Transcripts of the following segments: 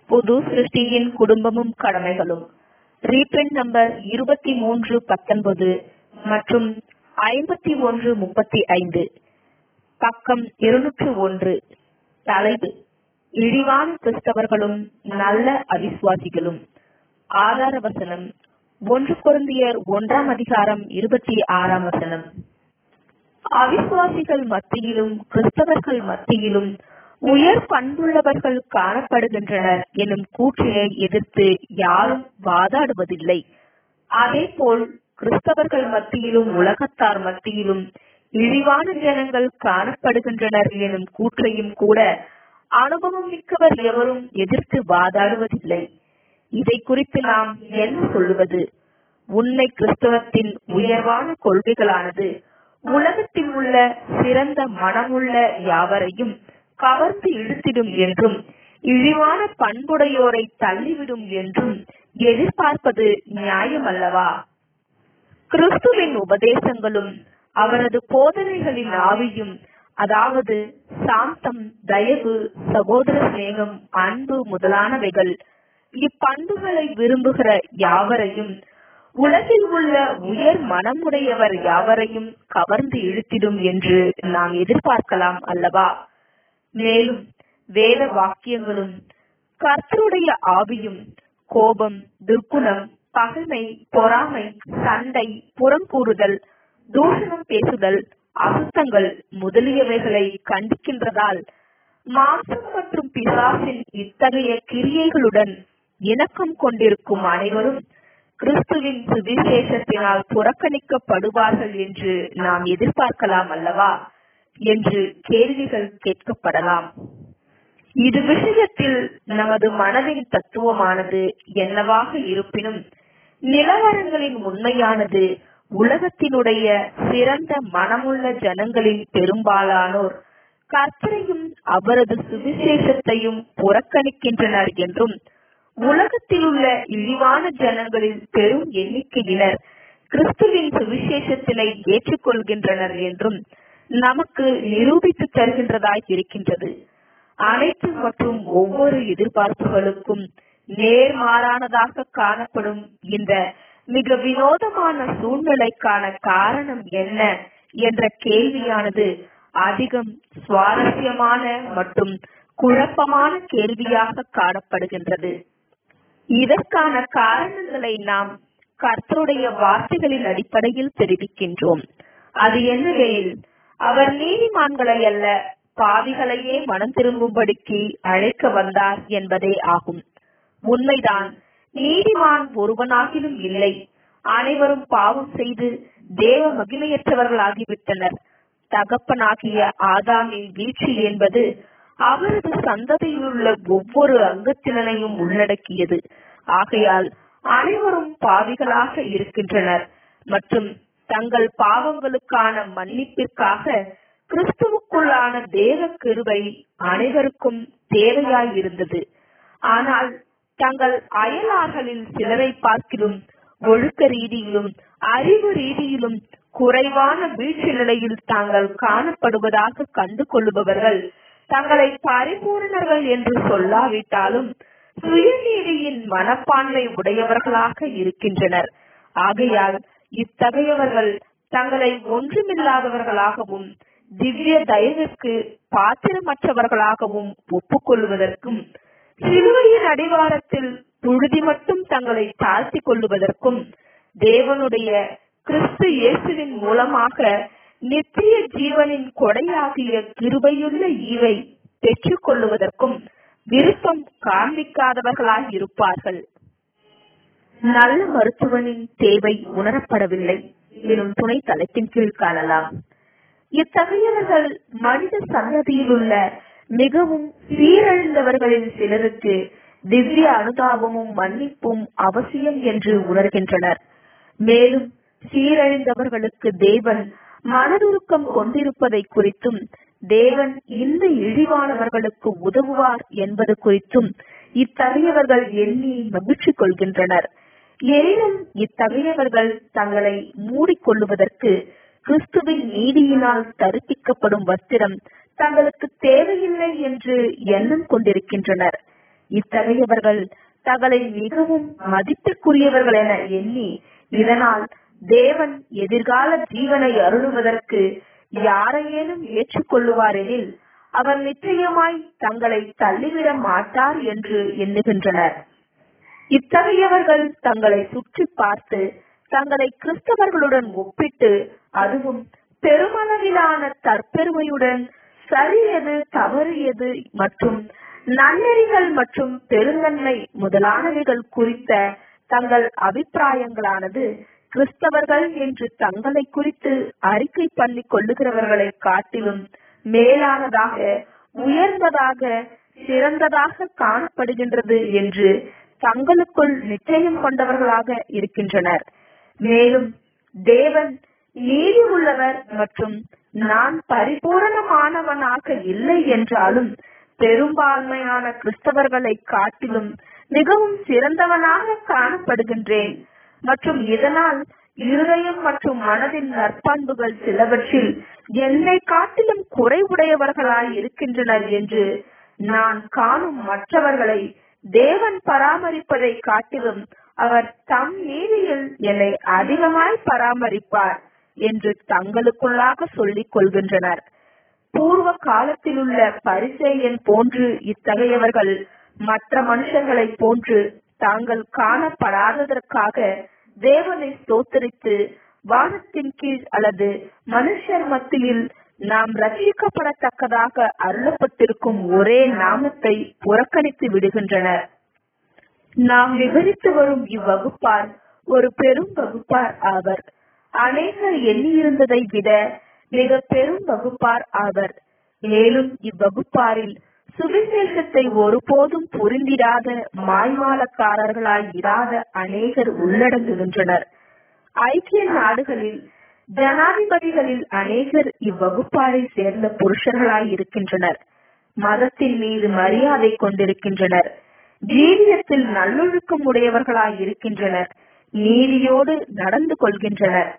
புது சிருஷ்டியின் குடும்பமும் கடமைகளும். Reprint number 2319 மற்றும் 5135, பக்கம் 201. தலைப்பு: இழிவான கிறிஸ்தவர்களும் நல்ல அவிசுவாசிகளும். ஆதார வசனம்: 1 கொரிந்தியர் 1:26. அவிசுவாசிகள் மத்தியிலும் கிறிஸ்தவர்கள் மத்தியிலும் உயர் பண்புள்ளவர்கள் காணப்படுகின்றனர் எனும் கூற்றினை எதிர்த்து யாரும் வாதாடுவதில்லை. அதேபோல் கிறிஸ்தவர்கள் மத்தியிலும் உலகத்தார் மத்தியிலும் இழிவான ஜனங்கள் காணப்படுகின்றனர் எனும் கூற்றையும் கூட அனுபவம் மிக்கவர் எவரும் எதிர்த்து வாதாடுவதில்லை. இதை குறித்து நாம் என்ன சொல்லுவது? உண்மை கிறிஸ்தவத்தின் உயர்வான கொள்கைகளானது உலகத்தில் உள்ள சிறந்த மனமுள்ள யாவரையும் கவர்ந்து இழுத்திடும் என்றும் இழிவான பண்புடையோரை தள்ளிவிடும் என்றும் எதிர்பார்ப்பது நியாயமல்லவா? கிறிஸ்துவின் உபதேசங்களும் அவரது போதனைகளின் ஆவியும், அதாவது சாந்தம், தயவு, சகோதர சிநேகம், அன்பு முதலானவைகள் இப்பண்புகளை விரும்புகிற யாவரையும் உலகில் உள்ள உயர் மனமுடையவர் யாவரையும் கவர்ந்து இழுத்திடும் என்று நாம் எதிர்பார்க்கலாம் அல்லவா? மேலும் வேத வாக்கியங்களும் கர்த்தருடைய ஆவியும் கோபம், துர்க்குணம், பகைமை, பொறாமை, சண்டை, புறங்கூறுதல், தூஷணம் பேசுதல், அசுத்தங்கள் முதலியவைகளை கண்டிக்கின்றதால் மாம்சம் மற்றும் பிசாசின் இத்தகைய கிரியைகளுடன் இணக்கம் கொண்டிருக்கும் அனைவரும் கிறிஸ்துவின் சுவிசேஷத்தினால் புறக்கணிக்கப்படுவார்கள் என்று நாம் எதிர்பார்க்கலாம் அல்லவா என்று கேள்விகள் கேட்கப்படலாம். இது விஷயத்தில் நமது மனதின் தத்துவமானது என்னவாக இருப்பினும், நிலவரங்களின் உண்மையானது உலகத்தினுடைய சிறந்த மனமுள்ள ஜனங்களின் பெரும்பாலானோர் கர்த்தரையும் அவரது சுவிசேஷத்தையும் புறக்கணிக்கின்றனர் என்றும், உலகத்தில் உள்ள இழிவான ஜனங்களின் பெரும் எண்ணிக்கையினர் கிறிஸ்துவின் சுவிசேஷத்தினை ஏற்றுக்கொள்கின்றனர் என்றும் நமக்கு நிரூபித்து தருகின்றதாய் இருக்கின்றது. அனைத்து மற்றும் ஒவ்வொரு எதிர்பார்ப்புகளுக்கும் நேர்மாறானதாக காணப்படும் இந்த மிக வினோதமான சூழ்நிலைக்கான காரணம் என்ன என்ற கேள்வியானது அதிகம் சுவாரஸ்யமான மற்றும் குழப்பமான கேள்வியாக காணப்படுகின்றது. இதற்கான காரணங்களை நாம் கர்த்தருடைய வார்த்தைகளின் அடிப்படையில் தெரிவிக்கின்றோம். அது என்னவெனில், அவர் நீதிமான்களை அல்ல பாவிகளையே மனம் திரும்பும்படிக்கு அழைக்க வந்தார் என்பதே ஆகும். உண்மைதான், நீதிமான் ஒருவனாகிலும் இல்லை. அனைவரும் பாவம் செய்து தேவ மகிமையற்றவர்களாகிவிட்டனர். தகப்பனாகிய ஆதாமின் வீழ்ச்சி என்பது அவரது சந்ததியிலுள்ள ஒவ்வொரு அங்கத்தினரையும் உள்ளடக்கியது. ஆகையால் அனைவரும் பாவிகளாக இருக்கின்றனர் மற்றும் தங்கள் பாவங்களுக்கான மன்னிப்பிற்காக கிறிஸ்துவுக்குள்ளான தேவ கிருபை அனைவருக்கும் தேவையாயிருந்தது. ஆனால் தங்கள் அயலார்களில் சிலரை பார்க்கிலும் ஒழுக்க ரீதியிலும் அறிவு ரீதியிலும் குறைவான வீழ்ச்சி நிலையில் தாங்கள் காணப்படுவதாக கண்டு கொள்ளுபவர்கள் தங்களை பரிபூரணர்கள் என்று சொல்லாவிட்டாலும் சுயநீதியின் மனப்பான்மை உடையவர்களாக இருக்கின்றனர். ஆகையால் இத்தகையவர்கள் தங்களை ஒன்றுமில்லாதவர்களாகவும் திவ்ய தயவிற்கு பாத்திரமற்றவர்களாகவும் ஒப்புக்கொள்வதற்கும், சிலுவையின் அடிவாரத்தில் புழுதி மட்டும் தங்களை தாழ்த்தி கொள்ளுவதற்கும், தேவனுடைய கிறிஸ்து இயேசுவின் மூலமாக நித்திய ஜீவனின் கொடையாகிய கிருபையுள்ள ஈவை பெற்றுக் கொள்ளுவதற்கும் விருப்பம் காண்பிக்காதவர்களாய் இருப்பார்கள். நல்ல மருத்துவனின் தேவை உணரப்படவில்லை எனும் துணை தலைப்பின் கீழ் காணலாம். இத்தகையவர்கள் மனித சந்ததியில் உள்ள மிகவும் சீரழிந்தவர்களின் சிலருக்கு திவ்ய அனுதாபமும் மன்னிப்பும் அவசியம் என்று உணர்கின்றனர். மேலும் சீரழிந்தவர்களுக்கு தேவன் மனதுருக்கம் கொண்டிருப்பதை குறித்தும், தேவன் இந்த இழிவானவர்களுக்கு உதவுவார் என்பது குறித்தும் இத்தகையவர்கள் எண்ணி மகிழ்ச்சி கொள்கின்றனர். எனினும் இத்தகையவர்கள் தங்களை மூடிக்கொள்ளுவதற்கு கிறிஸ்துவின் நீதியினால் தரிப்பிக்கப்படும் வஸ்திரம் தங்களுக்கு தேவையில்லை என்று எண்ணம் கொண்டிருக்கின்றனர். இத்தகையவர்கள் தங்களை மிகவும் மதிப்பிற்குரியவர்கள் என எண்ணி இதனால் தேவன் எதிர்கால ஜீவனை அருளுவதற்கு யாரையேனும் ஏற்றுக்கொள்ளுவார் எனில் அவர் நிச்சயமாய் தங்களை தள்ளிவிட மாட்டார் என்று எண்ணுகின்றனர். இத்தகையவர்கள் தங்களை சுற்றி பார்த்து தங்களை கிறிஸ்தவர்களுடன் ஒப்பிட்டு அதுவும் பெருமளவிலான தற்பெருமையுடன் சரி எது தவறு எது மற்றும் நன்னெறிகள் மற்றும் பெருந்தன்மை முதலானவைகள் குறித்த தங்கள் அபிப்பிராயங்களானது கிறிஸ்தவர்கள் என்று தங்களை குறித்து அறிக்கை பண்ணி கொள்ளுகிறவர்களை காட்டிலும் மேலானதாக, உயர்ந்ததாக, சிறந்ததாக காணப்படுகின்றது என்று தங்களுக்குள் நிச்சயம் கொண்டவர்களாக இருக்கின்றனர். மேலும் தேவன் நீதி உள்ளவர் மற்றும் நான் பரிபூரணமானவனாக இல்லை என்றாலும் பெரும்பான்மையான கிறிஸ்தவர்களை காட்டிலும் மிகவும் சிறந்தவனாக காணப்படுகின்றேன் மற்றும் இதனால் இருதயம் மற்றும் மனதின் நற்பண்புகள் சிலவற்றில் என்னை காட்டிலும் குறைவுடையவர்களாய் இருக்கின்றனர் என்று நான் காணும் மற்றவர்களை தேவன் பராமரிப்பதை காட்டிலும் அவர் தம் நீதியில் என்னை அதிகமாய் பராமரிப்பார் என்று தங்களுக்குள்ளாக சொல்லிக் கொள்கின்றனர். பூர்வ காலத்தில் உள்ள பரிசேயன் போன்று இத்தகையவர்கள் மற்ற மனுஷர்களை போன்று தாங்கள் காணப்படாததற்காக தேவனை ஸ்தோத்திரித்து வானத்தின் கீழ் அல்லது மனுஷர் மத்தியில் நாம் ரட்சிக்கப்படத்தக்கதாக அருளப்பட்டிருக்கும் ஒரே நாமத்தை புறக்கணித்து விடுகின்றனர். நாம் விவரித்து வரும் இவ்வகுப்பார் ஒரு பெரும் வகுப்பார் ஆவர். அநேகர் எண்ணியிருந்ததை விட மிக பெரும் வகுப்பார் ஆவர். மேலும் இவ்வகுப்பாரில் சுவிசேஷத்தை ஒருபோதும் புரிந்திடாத மாய்மாலக்காரர்களாய் இராத அநேகர் உள்ளடங்குகின்றனர். ஐக்கிய நாடுகளில் ஜனாதிபதிகளில் அநேகர் இவ்வகுப்பாரை சேர்ந்த புருஷர்களாய் இருக்கின்றனர். மதத்தின் மீது மரியாதை கொண்டிருக்கின்றனர். ஜீவியத்தில் நல்லொழுக்கம் உடையவர்களாய் இருக்கின்றனர். நீதியோடு நடந்து கொள்கின்றனர்.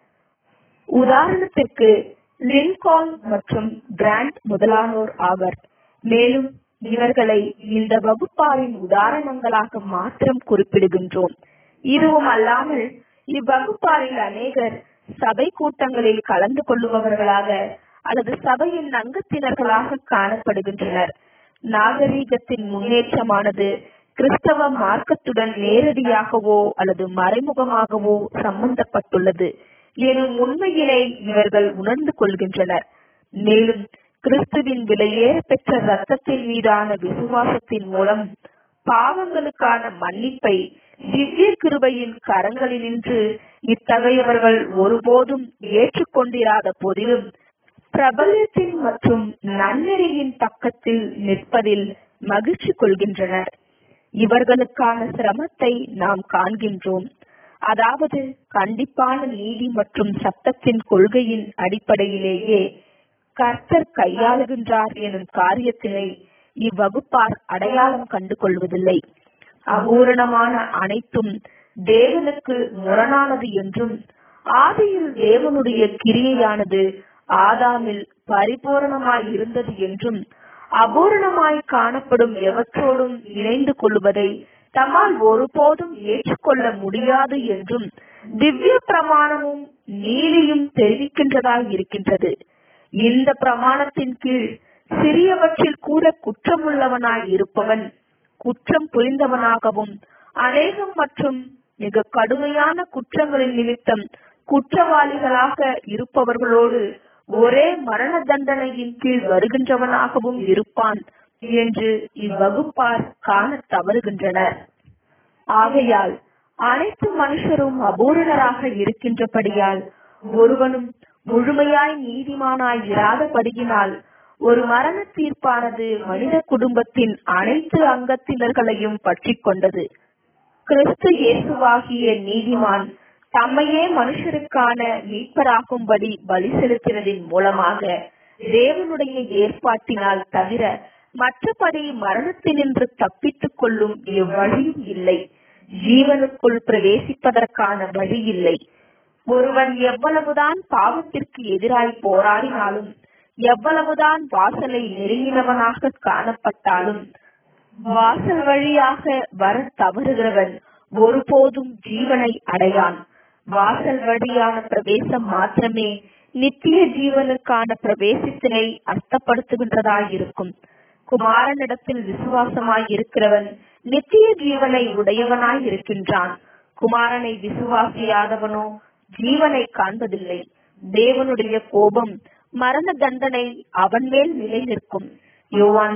உதாரணத்திற்கு லின்கான் மற்றும் கிராண்ட் முதலானோர் ஆவர். மேலும் இவர்களை இந்த வகுப்பாரின் உதாரணங்களாக மாத்திரம் குறிப்பிடுகின்றோம். இதுவும் அல்லாமல் இவ்வகுப்பாரில் அநேகர் சபை கூட்டங்களில் கலந்து கொள்ளுபவர்களாக அல்லது சபையின் அங்கத்தினர்களாக காணப்படுகின்றனர். நாகரீகத்தின் முன்னேற்றமானது கிறிஸ்தவ மார்க்கத்துடன் நேரடியாகவோ அல்லது மறைமுகமாகவோ சம்பந்தப்பட்டுள்ளது எனும் உண்மையினை இவர்கள் உணர்ந்து கொள்கின்றனர். மேலும் கிறிஸ்துவின் விலையேற பெற்ற இரத்தத்தின் மீதான விசுவாசத்தின் மூலம் பாவங்களுக்கான மன்னிப்பை திவ்ய கிருபையின் கரங்களினின்று இத்தகையவர்கள் ஒருபோதும் ஏற்றுக்கொண்டிராத போதிலும் பிரபலத்தின் மற்றும் நன்னெறியின் பக்கத்தில் நிற்பதில் மகிழ்ச்சி கொள்கின்றனர். இவர்களுக்கான சிரமத்தை நாம் காண்கின்றோம். அதாவது கண்டிப்பான நீதி மற்றும் சட்டத்தின் கொள்கையின் அடிப்படையிலேயே கர்த்தர் கையாளுகின்றார் எனும் காரியத்தினை இவ்வகுப்பார் அடையாளம் கண்டு கொள்வதில்லை. அபூரணமான அனைத்தும் தேவனுக்கு முரணானது என்றும் ஆதியில் தேவனுடைய கிரியையானது ஆதாமில் பரிபூரணமாய் இருந்தது என்றும் அபூரணமாய் காணப்படும் எவற்றோடும் இணைந்து கொள்வதை தம்மால் ஒருபோதும் ஏற்றுக்கொள்ள முடியாது என்றும் திவ்ய பிரமாணமும் நீதியும் தெரிவிக்கின்றதாய் இருக்கின்றது. இந்த பிரமாணத்தின் கீழ் சிறியவற்றில் கூட குற்றமுள்ளவனாய் இருப்பவன் குற்றம் புரிந்தவனாகவும் அநேகம் மற்றும் மிக கடுமையான குற்றங்களின் நிமித்தம் குற்றவாளிகளாக இருப்பவர்களோடு ஒரே மரண தண்டனையின் கீழ் வருகின்றவனாகவும் இருப்பான் என்று இவ்வகுப்பார் காண தவறுகின்றனர். ஆகையால் அனைத்து மனுஷரும் அபூரணராக இருக்கின்றபடியால் ஒருவனும் முழுமையாய் நீதிமானாய் இராதபடியினால் ஒரு மரண தீர்ப்பானது மனித குடும்பத்தின் அனைத்து அங்கத்தினர்களையும் பற்றி கொண்டது. கிறிஸ்து இயேசுவாகிய நீதிமான் தம்மையே மனுஷருக்கான மீட்பராகும்படி பலி செலுத்தினதின் மூலமாக தேவனுடைய ஏற்பாட்டினால் தவிர மற்றபடி மரணத்தினின்று தப்பித்துக் கொள்ளும் எவ்வழியும் இல்லை. ஜீவனுக்குள் பிரவேசிப்பதற்கான வழி இல்லை. ஒருவன் எவ்வளவுதான் பாவத்திற்கு எதிராய் போராடினாலும் எவ்வளவுதான் வாசலை நெருங்கினவனாக காணப்பட்டாலும் வாசல் வழியாக வர தவறுகிறவன் ஒருபோதும் ஜீவனை அடையான். வாசல் வழியான பிரவேசம் மாத்திரமே நித்திய ஜீவனுக்கான பிரவேசத்தினை அர்த்தப்படுத்துகின்றதாயிருக்கும். குமாரனிடத்தில் விசுவாசமாய் இருக்கிறவன் நித்திய ஜீவனை உடையவனாய் இருக்கின்றான். குமாரனை விசுவாசியாதவனோ ஜீவனை காண்பதில்லை. தேவனுடைய கோபம் மரண தண்டனை அவன் மேல் நிலை நிற்கும். யோவான்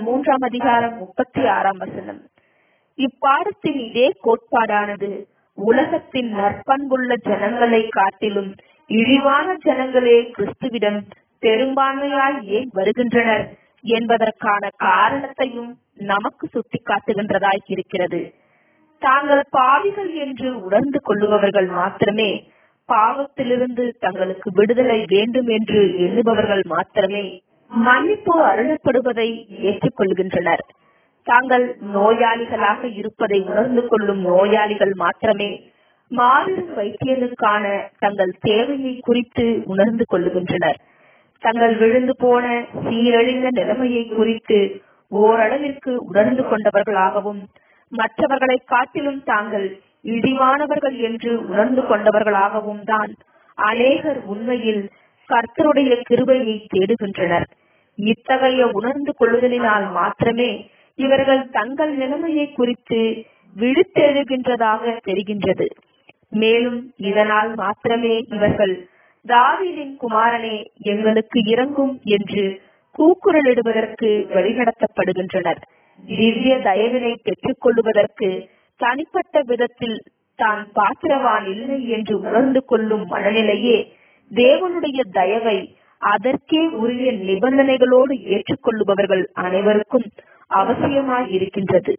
3:36. இப்பாடத்தின் இதே கோட்பாடானது உலகத்தின் நற்பண்புள்ள ஜனங்களை காட்டிலும் இழிவான ஜனங்களே கிறிஸ்துவிடம் பெரும்பான்மையாய் ஏன் வருகின்றனர் என்பதற்கான காரணத்தையும் நமக்கு சுட்டி காட்டுகின்றதாய் இருக்கிறது. தாங்கள் பாவிகள் என்று உணர்ந்து கொள்ளுபவர்கள் மாத்திரமே, பாவத்திலிருந்து தங்களுக்கு விடுதலை வேண்டும் என்று எண்ணுபவர்கள் மாத்திரமே மன்னிப்பு அருளப்படுவதை ஏற்றுக்கொள்கின்றனர். தாங்கள் நோயாளிகளாக இருப்பதை உணர்ந்து கொள்ளும் நோயாளிகள் மாத்திரமே மாபெரும் வைத்தியனுக்கான தங்கள் தேவையை குறித்து உணர்ந்து கொள்ளுகின்றனர். தங்கள் விழுந்து போன சீரழிந்த நிலைமையை குறித்து ஓரளவிற்கு உணர்ந்து கொண்டவர்களாகவும் மற்றவர்களை காட்டிலும் தாங்கள் இழிவானவர்கள் என்று உணர்ந்து கொண்டவர்களாகவும் தான் அநேகர் உண்மையில் கர்த்தருடைய கிருபையை தேடுகின்றனர். இத்தகைய உணர்ந்து கொள்ளுதலினால் மாத்திரமே இவர்கள் தங்கள் நிலைமையை குறித்து விழித்தெழுகின்றதாக தெரிகின்றது. மேலும் இதனால் மாத்திரமே இவர்கள் தாவீதின் குமாரனே எங்களுக்கு இரங்கும் என்று கூக்குரலிடுவதற்கு வழிநடத்தப்படுகின்றனர். திவ்ய தயவினை பெற்றுக் கொள்ளுவதற்கு தனிப்பட்ட விதத்தில் தான் பாத்திரவான் இல்லை என்று உணர்ந்து கொள்ளும் மனநிலையே தேவனுடைய தயவை அதற்கே உரிய நிபந்தனைகளோடு ஏற்றுக்கொள்ளுபவர்கள் அனைவருக்கும் அவசியமாய் இருக்கின்றது.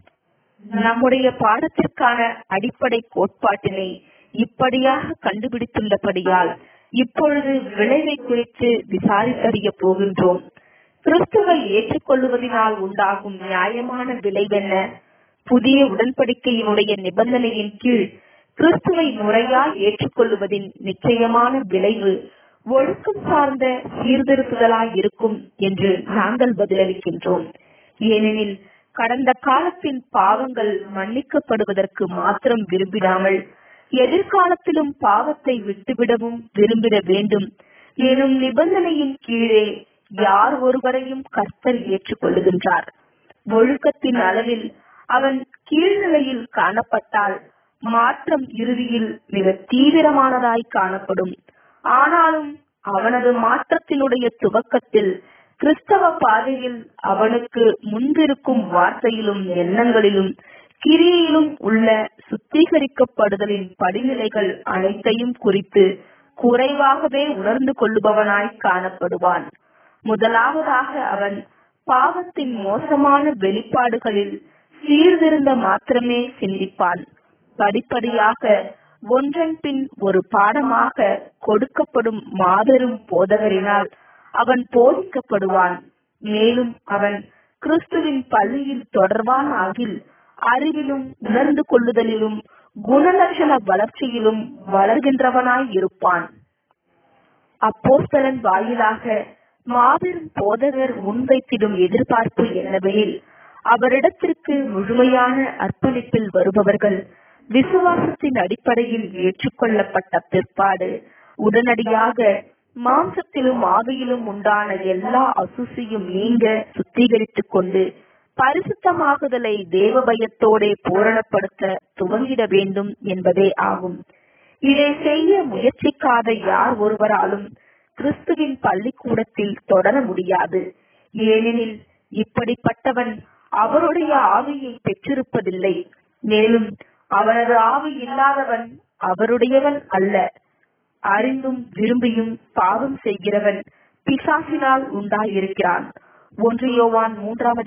நம்முடைய பாடத்திற்கான அடிப்படை கோட்பாட்டினை இப்படியாக கண்டுபிடித்துள்ளபடியால் இப்பொழுது விளைவை குறித்து விசாரித்தறிய போகின்றோம். கிறிஸ்துவை ஏற்றுக்கொள்ளுவதனால் உண்டாகும் நியாயமான விளைவென்ன? புதிய உடன்படிக்கையினுடைய நிபந்தனையின் கீழ் கிறிஸ்துவை முறையாய் ஏற்றுக்கொள்ளுவதின் நிச்சயமான விளைவு ஒழுக்கம் சார்ந்த சீர்திருத்துதலாய் இருக்கும் என்று நாங்கள் பதிலளிக்கின்றோம். ஏனெனில் கடந்த காலத்தின் பாவங்கள் மன்னிக்கப்படுவதற்கு மாத்திரம் விரும்பிடாமல் எதிர்காலத்திலும் பாவத்தை விட்டுவிடவும் விரும்பிட வேண்டும் எனும் நிபந்தனையின் கீழே யார் ஒருவரையும் கர்த்தர் ஏற்றுக்கொள்ளுகின்றார். ஒழுக்கத்தின் அளவில் அவன் கீழ்நிலையில் காணப்பட்டால் மாற்றம் இறுதியில் மிக தீவிரமானதாய் காணப்படும். ஆனாலும் அவனது மாற்றத்தினுடைய துவக்கத்தில் கிறிஸ்தவ பாதையில் அவனுக்கு முன்பிருக்கும் வார்த்தையிலும் எண்ணங்களிலும் கிரியையிலும் உள்ள சுத்திகரிக்கப்படுதலின் படிநிலைகள் அனைத்தையும் குறித்து குறைவாகவே உணர்ந்து கொள்ளுபவனாய் காணப்படுவான். முதலாவதாக அவன் பாவத்தின் மோசமான வெளிப்பாடுகளில் சீர்திருந்த மாத்திரமே சிந்திப்பான். படிப்படியாக ஒன்றன் பின் ஒரு பாடமாக கொடுக்கப்படும் மாபெரும் போதகரினால் அவன் போதிக்கப்படுவான். மேலும் அவன் கிறிஸ்துவின் பள்ளியில் தொடர்பான ஆகில் அறிவிலும் உணர்ந்து கொள்ளுதலிலும் குணலட்சண வளர்ச்சியிலும் வளர்கின்றவனாய் இருப்பான். அப்போஸ்தலன் வாயிலாக மாபெரும் போதகர் முன்வைத்திடும் எதிர்பார்ப்பு என்னவெனில், அவரிடத்திற்கு முழுமையான அர்ப்பணிப்பில் வருபவர்கள் விசுவாசத்தின் அடிப்படையில் ஏற்றுக்கொள்ளப்பட்ட பிற்பாடு உடனடியாக மாம்சத்திலும் ஆவியிலும் உண்டான எல்லா அசுசியும் நீங்க சுத்திகரித்துக் கொண்டு பரிசுத்தமாகுதலை தேவ பயத்தோட பூரணப்படுத்த துவங்கிட வேண்டும் என்பதே ஆகும். இதை செய்ய முயற்சிக்காத யார் ஒருவராலும் கிறிஸ்துவின் பள்ளிக்கூடத்தில் தொடர முடியாது. ஏனெனில் இப்படிப்பட்டவன் அவருடைய ஆவியை பெற்றிருப்பதில்லை. மேலும் அவனது ஆவி இல்லாதவன் அவருடையவன் அல்ல. அறிந்தும் விரும்பியும் பாவம் செய்கிறவன் பிசாசினால் உண்டாயிருக்கிறான். 1 யோவான்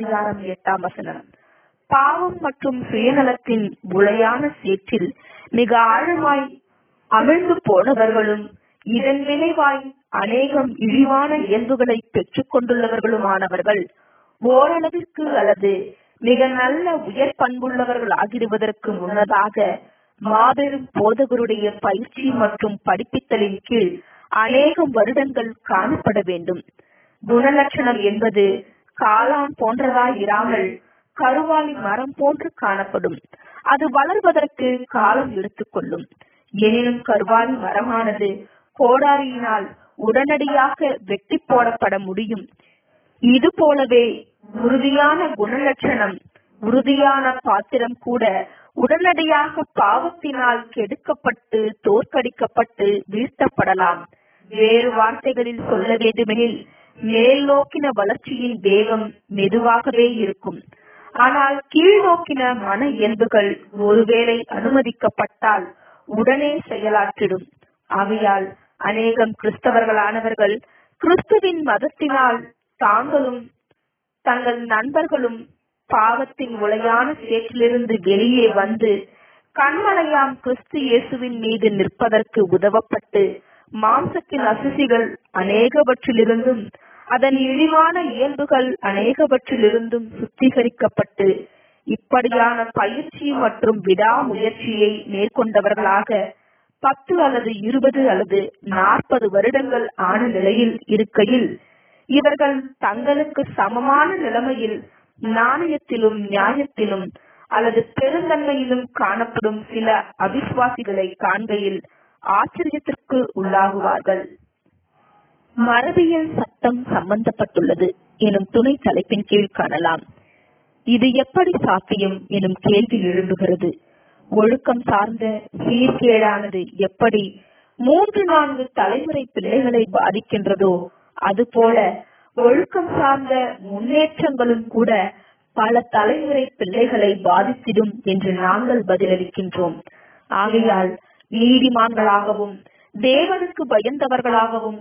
3:8. பாவம் மற்றும் சுயநலத்தின் உளையான சேற்றில் மிக ஆழமாய் அமிழ்ந்து போனவர்களும் இதன் விளைவாய் அநேகம் இழிவான இயல்புகளை பெற்றுக் கொண்டுள்ளவர்களுமானவர்கள் ஓரளவிற்கு அல்லது மிக நல்ல உயர் பண்புள்ளவர்கள் ஆகிடுவதற்கு முன்னதாக மாபெரும் போதகருடைய பயிற்சி மற்றும் படிப்பித்தலின் கீழ் அநேகம் வருடங்கள் காணப்பட வேண்டும். குணலட்சணம் என்பது காளான் போன்றதாய் இராமல் கருவாலி மரம் போன்று காணப்படும். அது வளர்வதற்கு காலம் எடுத்துக்கொள்ளும். எனினும் கருவாலி மரமானது கோடாரியினால் உடனடியாக வெட்டி போடப்பட முடியும். இது போலவே உறுதியான குணலட்சணம், உறுதியான பாத்திரம் கூட உடனடியாக பாவத்தினால் கெடுக்கப்பட்டு தோற்கடிக்கப்பட்டு வீழ்த்தப்படலாம். வேறு வார்த்தைகளில் சொல்ல வேண்டுமெனில், மேல் நோக்கின வளர்ச்சியின் வேகம் மெதுவாகவே இருக்கும். ஆனால் கீழ் நோக்கின மன இயல்புகள் ஒருவேளை அனுமதிக்கப்பட்டால் உடனே செயலாற்றிடும். ஆகையால் அநேகம் கிறிஸ்தவர்களானவர்கள் கிறிஸ்துவின் மதத்தினால் தாங்களும் தங்கள் நண்பர்களும் பாவத்தின் உளையான சேற்றிலிருந்து வெளியே வந்து கண்மலையாம் கிறிஸ்து இயேசுவின் மீது நிற்பதற்கு உதவப்பட்டு மாம்சத்தின் அசுசிகள் அநேகவற்றிலிருந்தும் அதன் இழிவான இயல்புகள் அநேகவற்றிலிருந்தும் சுத்திகரிக்கப்பட்டு இப்படியான பயிற்சி மற்றும் விடாமுயற்சியை மேற்கொண்டவர்களாக 10 அல்லது 20 அல்லது 40 வருடங்கள் ஆன நிலையில் இருக்கையில் இவர்கள் தங்களுக்கு சமமான நிலைமையில் நாணயத்திலும் நியாயத்திலும் அல்லது பெருந்தன்மையிலும் காணப்படும் சில அவிசுவாசிகளை காண்கையில் ஆச்சரியத்திற்கு உள்ளாகுவார்கள். மரபியல் சட்டம் சம்பந்தப்பட்டுள்ளது எனும் துணை தலைப்பின் கீழ் காணலாம். இது எப்படி சாத்தியம் எனும் கேள்வி எழும்புகிறது. ஒழுக்கம் சார்ந்த சீர்கேடானது எப்படி 3-4 தலைமுறை பிள்ளைகளை பாதிக்கின்றதோ அதுபோல ஒழுக்கம் சார்ந்த முன்னேற்றங்களும் கூட பல தலைமுறை பிள்ளைகளை பாதித்திடும் என்று நாங்கள் பதிலளிக்கின்றோம். ஆகையால் நீதிமான்களாகவும் தேவனுக்கு பயந்தவர்களாகவும்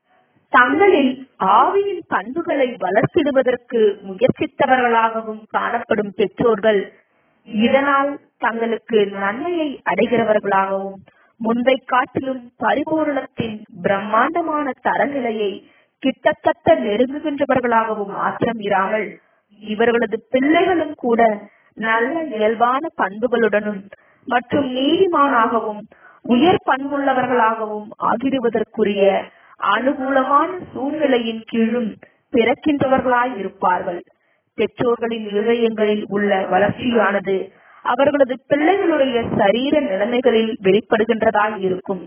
தங்களில் ஆவியின் பண்புகளை வளர்த்திடுவதற்கு முயற்சித்தவர்களாகவும் காணப்படும் பெற்றோர்கள் இதனால் தங்களுக்கு நன்மையை அடைகிறவர்களாகவும் முன்பை காட்டிலும் பரிபூரணத்தின் பிரம்மாண்டமான தரநிலையை கிட்டத்தட்ட நெருங்குகின்றவர்களாகவும் மாற்றம் இராமல் இவர்களது பிள்ளைகளும் கூட நல்ல இயல்பான பண்புகளுடனும் மற்றும் நீதிமானாகவும் உயர் பண்புள்ளவர்களாகவும் ஆகிடுவதற்குரிய அனுகூலமான சூழ்நிலையின் கீழும் பிறக்கின்றவர்களாய் இருப்பார்கள். பெற்றோர்களின் இதயங்களில் உள்ள வளர்ச்சியானது அவர்களது பிள்ளைகளுடைய சரீர நிலைமைகளில் வெளிப்படுகின்றதாய் இருக்கும்.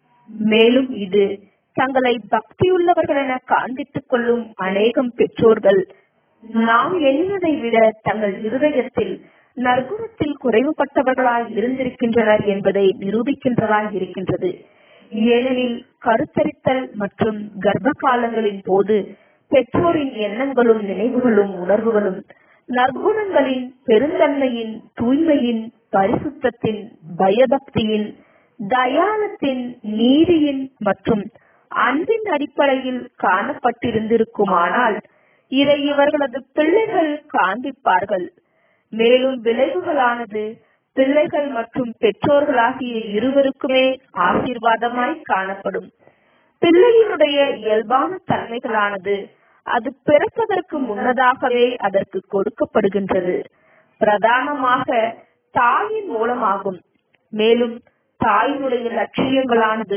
மேலும் இது தங்களை பக்தியுள்ளவர்கள் என காண்பித்துக் கொள்ளும் அநேகம் பெற்றோர்கள் நாம் எண்ணுவதை விட தங்கள் இருதயத்தில் நற்குணத்தில் குறைவுபட்டவர்களாய் இருந்திருக்கின்றனர் என்பதை நிரூபிக்கின்றதாய் இருக்கின்றது. ஏனெனில் கருத்தரித்தல் மற்றும் கர்ப்ப காலங்களின் போது பெற்றோரின் எண்ணங்களும் நினைவுகளும் உணர்வுகளும் நற்குணங்களின், பெருந்தன்மையின், தூய்மையின், பரிசுத்தத்தின், பயபக்தியின், தயாளத்தின், நீதியின் மற்றும் அன்பின் அடிப்படையில் காணப்பட்டிருந்திருக்குமானால் இதை இவர்களது பிள்ளைகள் காண்பிப்பார்கள். மேலும் விளைவுகளானது பிள்ளைகள் மற்றும் பெற்றோர்களாகிய இருவருக்குமே ஆசீர்வாதமாய் காணப்படும். பிள்ளையினுடைய இயல்பான தன்மைகளானது அது பிறப்பதற்கு முன்னதாகவே அதற்கு கொடுக்கப்படுகின்றது. பிரதானமாக தாயின் மூலமாகும். மேலும் தாயினுடைய லட்சியங்களானது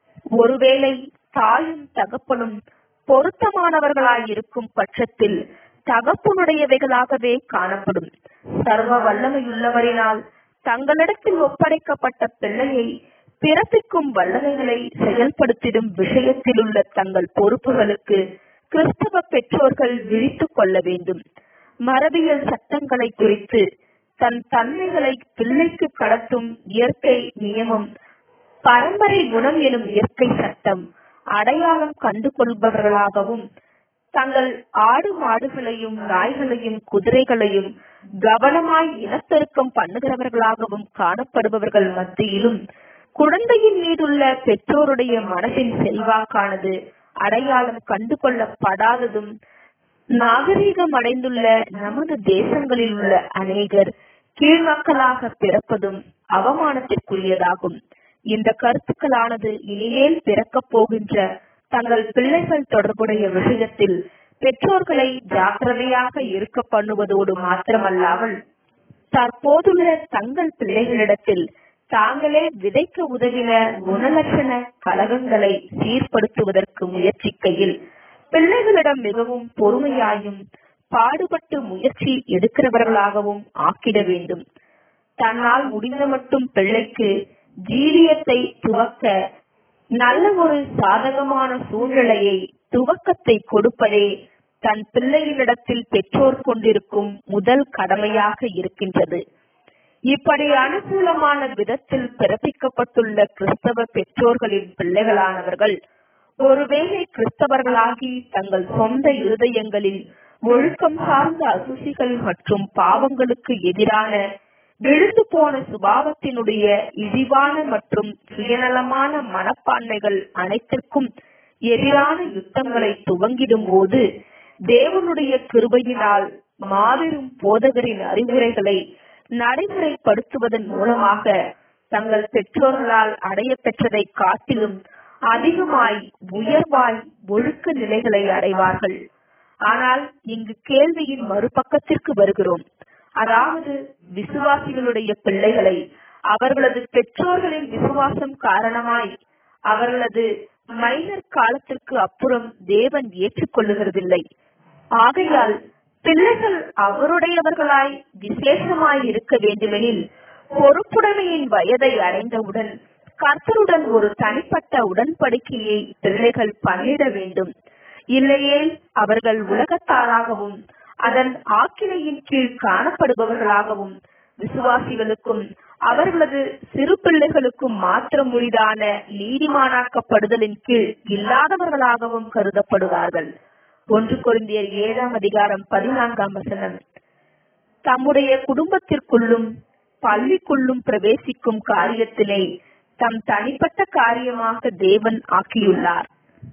ஒருவேளை தாயும் தகப்பனும் பொருத்தமானவர்களாயிருக்கும் பட்சத்தில் தகப்பனுடையவைகளாகவே காணப்படும். சர்வ வல்லமையுள்ளவரினால் தங்களிடத்தில் ஒப்படைக்கப்பட்ட பிள்ளையை பிறப்பிக்கும் வல்லமைகளை செயல்படுத்திடும் விஷயத்தில் உள்ள தங்கள் பொறுப்புகளுக்கு கிறிஸ்தவ பெற்றோர்கள் விழித்துக் கொள்ள வேண்டும். மரபியல் சட்டங்களை குறித்து தன் தன்மைகளை பிள்ளைக்கு கடத்தும் இயற்கை நியமம், பரம்பரை குணம் எனும் இயற்கை சட்டம் அடையாளம் கண்டு கொள்பவர்களாகவும் தங்கள் ஆடு மாடுகளையும் நாய்களையும் குதிரைகளையும் கவனமாய் இனப்பெருக்கம் பண்ணுகிறவர்களாகவும் காணப்படுபவர்கள் மத்தியிலும் குழந்தையின் மீதுள்ள பெற்றோருடைய மனதின் செல்வாக்கானது அடையாளம் கண்டு கொள்ளப்படாததும் நாகரீகம் அடைந்துள்ள நமது தேசங்களில் உள்ள அநேகர் கீழ்மக்களாக பிறப்பதும் அவமானத்திற்குரியதாகும். இந்த கருத்துக்களானது இனிமேல் பிறக்கப் போகின்ற தங்கள் பிள்ளைகள் தொடர்புடைய விஷயத்தில் பெற்றோர்களை ஜாக்கிரதையாக இருக்க பண்ணுவதோடு மாத்திரமல்லாமல் தற்போதுள்ள தங்கள் பிள்ளைகளிடத்தில் தாங்களே விதைக்க உதவின குணலட்சண கலகங்களை சீர்படுத்துவதற்கு முயற்சிக்கையில் பிள்ளைகளிடம் மிகவும் பொறுமையாயும் பாடுபட்டு முயற்சி எடுக்கிறவர்களாகவும் ஆக்கிட வேண்டும். தன்னால் முடிந்த மட்டும் பிள்ளைக்கு ஜீவியத்தை துவக்க நல்ல ஒரு சாதகமான சூழ்நிலையை துவக்கத்தை கொடுப்பதே தன் பிள்ளையினிடத்தில் பெற்றோர் கொண்டிருக்கும் முதல் கடமையாக இருக்கின்றது. இப்படி அனுகூலமான விதத்தில் பிறப்பிக்கப்பட்டுள்ள கிறிஸ்தவ பெற்றோர்களின் பிள்ளைகளானவர்கள் ஒருவேளை கிறிஸ்தவர்களாகி தங்கள் சொந்த இருதயங்களில் ஒழுக்கம் சார்ந்த அசுசிகள் மற்றும் பாவங்களுக்கு எதிரான விழுந்து போன சுபாவத்தினுடைய இழிவான மற்றும் சுயநலமான மனப்பான்மைகள் அனைத்திற்கும் எதிரான யுத்தங்களை துவங்கிடும் போது தேவனுடைய கிருபையினால் மாபெரும் போதகரின் அறிவுரைகளை நடைமுறைப்படுத்துவதன் மூலமாக தங்கள் பெற்றோர்களால் அடைய பெற்றதை காட்டிலும் அதிகமாய் உயர்வாய் ஒழுக்க நிலைகளை அடைவார்கள். ஆனால் இங்கு கேள்வியின் மறுபக்கத்திற்கு வருகிறோம். அதாவது விசுவாசிகளுடைய பிள்ளைகளை அவர்களது பெற்றோர்களின் விசுவாசம் காரணமாய் அவர்களது மைனர் காலத்திற்கு அப்புறம் தேவன் ஏற்றுக்கொள்ளுகிறதில்லை. ஆகையால் பிள்ளைகள் அவருடையவர்களாய் விசேஷமாய் இருக்க வேண்டுமெனில் பொறுப்புடைமையின் வயதை அடைந்தவுடன் கர்த்தருடன் ஒரு தனிப்பட்ட உடன்படிக்கையை பிள்ளைகள் பண்ணிட வேண்டும். இல்லையே அவர்கள் உலகத்தாராகவும் அதன் ஆக்கினையின் கீழ் காணப்படுபவர்களாகவும் விசுவாசிகளுக்கும் அவர்களது சிறு பிள்ளைகளுக்கும் மாத்திரம் உரிதான நீதிமானாக்கப்படுதலின் கீழ் இல்லாதவர்களாகவும் கருதப்படுவார்கள். 1 கொரிந்தியர் 7:14 தம்முடைய குடும்பத்திற்குள்ளும் பள்ளிக்குள்ளும் பிரவேசிக்கும் காரியத்தினை தம் தனிப்பட்ட காரியமாக தேவன் ஆக்கியுள்ளார்.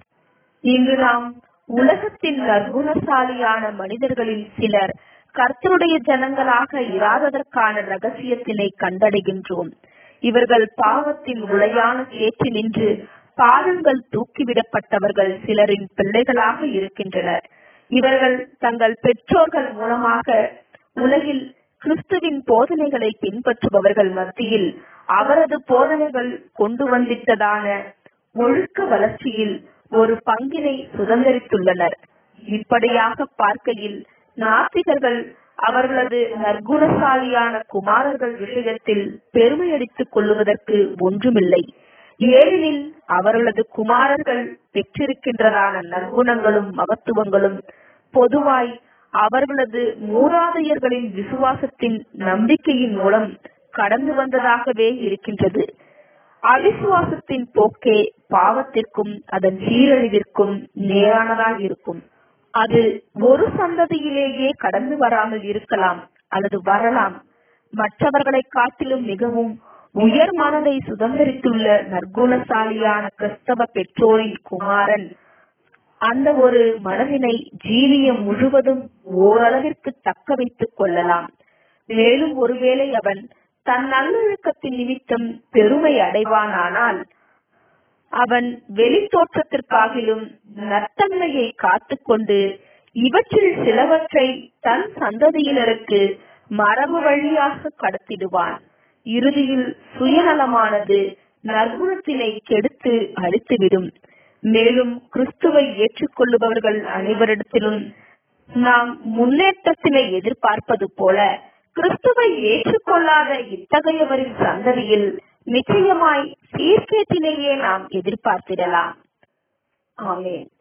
இங்கு நாம் உலகத்தின் நற்குணசாலியான மனிதர்களில் சிலர் கர்த்தருடைய ஜனங்களாக இராததற்கான ரகசியத்தினை கண்டடைகின்றோம். இவர்கள் பாவத்தின் உளையான சேற்றினின்று பாதங்கள் தூக்கிவிடப்பட்டவர்கள் சிலரின் பிள்ளைகளாக இருக்கின்றனர். இவர்கள் தங்கள் பெற்றோர்கள் மூலமாக உலகில் கிறிஸ்துவின் போதனைகளை பின்பற்றுபவர்கள் மத்தியில் அவரது போதனைகள் கொண்டு வந்திட்டதான ஒழுக்க வளர்ச்சியில் ஒரு பங்கினை சுதந்திரித்துள்ளனர். இப்படியாக பார்க்கையில் நாத்திகர்கள் அவர்களது நற்குணசாலியான குமாரர்கள் விஷயத்தில் பெருமையடித்துக் கொள்ளுவதற்கு ஒன்றுமில்லை. ஏனெனில் அவர்களது குமாரர்கள் பெற்றிருக்கின்றதான நற்குணங்களும் மகத்துவங்களும் பொதுவாய் அவர்களது மூதாதையர்களின் விசுவாசத்தின் நம்பிக்கையின் மூலம் கடந்து வந்ததாகவே இருக்கின்றது. அவிசுவாசத்தின் போக்கே பாவத்திற்கும் அதன் சீரழிவிற்கும் நேரானதாக இருக்கும். அது ஒரு சந்ததியிலேயே கடந்து வராமல் இருக்கலாம் அல்லது வரலாம். மற்றவர்களை காட்டிலும் மிகவும் உயர் மனதை சுதந்திரித்துள்ள நற்குணசாலியான கிறிஸ்தவ பெற்றோரின் குமாரன் அந்த ஒரு மனதினை ஜீவியம் முழுவதும் ஓரளவிற்கு தக்க வைத்துக் கொள்ளலாம். மேலும் ஒருவேளை அவன் தன் நல்லொழுக்கத்தின் நிமித்தம் பெருமை அடைவானானால் அவன் வெளித்தோற்றத்திற்காகிலும் நற்தன்மையை காத்துக்கொண்டு இவற்றில் சிலவற்றை தன் சந்ததியினருக்கு மரபு வழியாக கடத்திடுவான். இறுதியில் சுயநலமானது நற்குணத்தினை கெடுத்து அழித்துவிடும். மேலும் கிறிஸ்துவை ஏற்றுக்கொள்ளுபவர்கள் அனைவரிடத்திலும் நாம் முன்னேற்றத்தினை எதிர்பார்ப்பது போல கிறிஸ்துவை ஏற்றுக்கொள்ளாத இத்தகையவரின் சந்ததியில் நிச்சயமாய் சீர்கேட்டினையே நாம் எதிர்பார்த்திடலாம். ஆமென்.